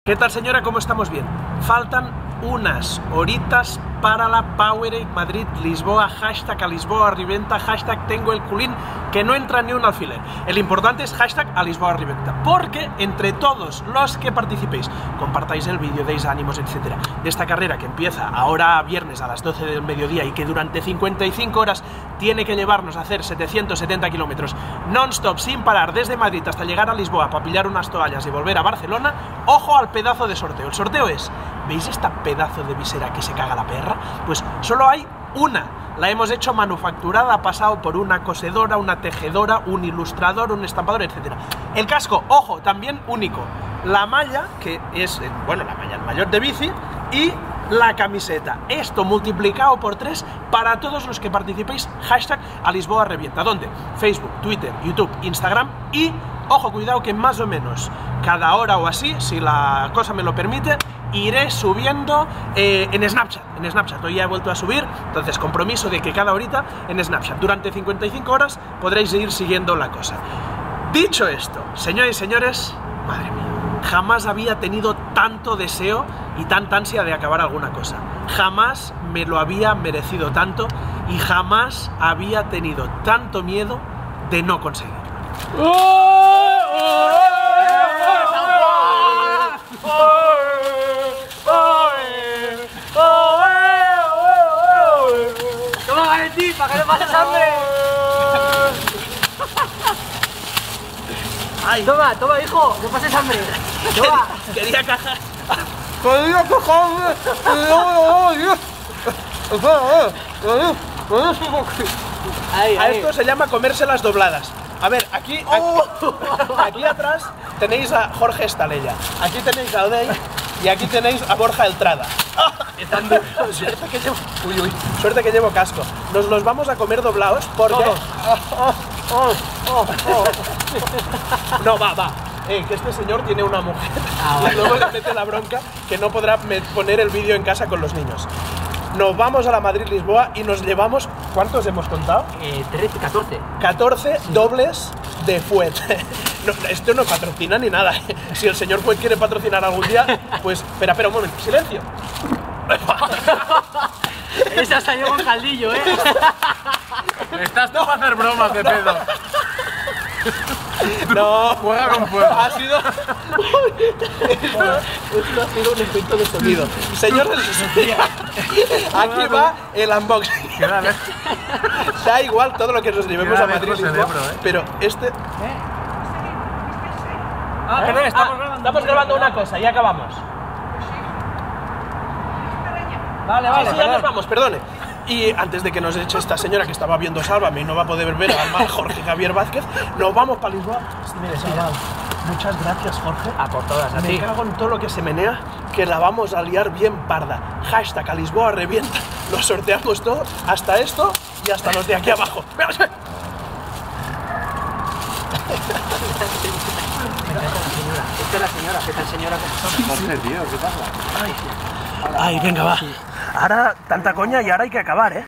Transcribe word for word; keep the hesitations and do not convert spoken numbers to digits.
¿Qué tal, señora? ¿Cómo estamos? Bien. Faltan unas horitas para la Powerade Madrid-Lisboa, hashtag a Lisboa Riventa, hashtag tengo el culín que no entra ni un alfiler. El importante es hashtag a Lisboa Riventa, porque entre todos los que participéis, compartáis el vídeo, deis ánimos, etcétera, de esta carrera que empieza ahora viernes a las doce del mediodía y que durante cincuenta y cinco horas tiene que llevarnos a hacer setecientos setenta kilómetros non-stop, sin parar, desde Madrid hasta llegar a Lisboa para pillar unas toallas y volver a Barcelona, ojo al pedazo de sorteo. El sorteo es, ¿veis esta pedazo de visera que se caga la perra? Pues solo hay una, la hemos hecho manufacturada, ha pasado por una cosedora, una tejedora, un ilustrador, un estampador, etcétera. El casco, ojo, también único. La malla, que es, bueno, la malla, el maillot de bici, y la camiseta. Esto multiplicado por tres para todos los que participéis, hashtag a Lisboa Revienta. ¿Dónde? Facebook, Twitter, YouTube, Instagram y, ojo, cuidado que más o menos cada hora o así, si la cosa me lo permite, iré subiendo eh, en Snapchat, en Snapchat, hoy ya he vuelto a subir, entonces compromiso de que cada horita en Snapchat, durante cincuenta y cinco horas podréis ir siguiendo la cosa. Dicho esto, señores y señores, madre mía, jamás había tenido tanto deseo y tanta ansia de acabar alguna cosa, jamás me lo había merecido tanto y jamás había tenido tanto miedo de no conseguirlo. ¡Para que no pases hambre! Ay. Toma, toma, hijo, no pases hambre. Toma. Quería cajar. Quería cajar. Ahí, A ahí. esto se llama comérselas dobladas. A ver, aquí, aquí, aquí atrás tenéis a Jorge Estalella, aquí tenéis a Odey y aquí tenéis a Borja Eltrada. Suerte que llevo, uy, uy, suerte que llevo casco. Nos los vamos a comer doblados porque... No, va, va. Eh, que este señor tiene una mujer. Ah, vale. Y luego le mete la bronca que no podrá poner el vídeo en casa con los niños. Nos vamos a la Madrid-Lisboa y nos llevamos... ¿Cuántos hemos contado? Eh, trece, catorce. catorce dobles de Fuet. No, esto no patrocina ni nada. Si el señor Fuet quiere patrocinar algún día, pues... Espera, espera, un momento. Silencio. Esa salió con caldillo, ¿eh? Estás tú para hacer bromas de pedo. No. Juega con fuego. Ha sido... Esto, esto ha sido un efecto de sonido. Señores, aquí va el unboxing. Queda lejos. Da igual todo lo que nos llevemos Queda a Madrid, lejos el Lisboa, Ebro, ¿eh? pero este... Ah, perdón, estamos grabando. Estamos grabando una cosa y acabamos. Vale, vale, Sí, sí, ya nos perdón. vamos, perdone. Y antes de que nos eche esta señora que estaba viendo Sálvame y no va a poder ver al mal Jorge Javier Vázquez, nos vamos para Lisboa. Mire, chaval, muchas gracias, Jorge. A por todas, a Me ti. cago en todo lo que se menea, que la vamos a liar bien parda. Hashtag a Lisboa Revienta. Lo sorteamos todo, hasta esto y hasta los de aquí abajo. Esta es la señora, ¿qué tal, señora? Jorge, tío, ¿qué pasa? Ay, venga, va. Ahora tanta coña y ahora hay que acabar, ¿eh?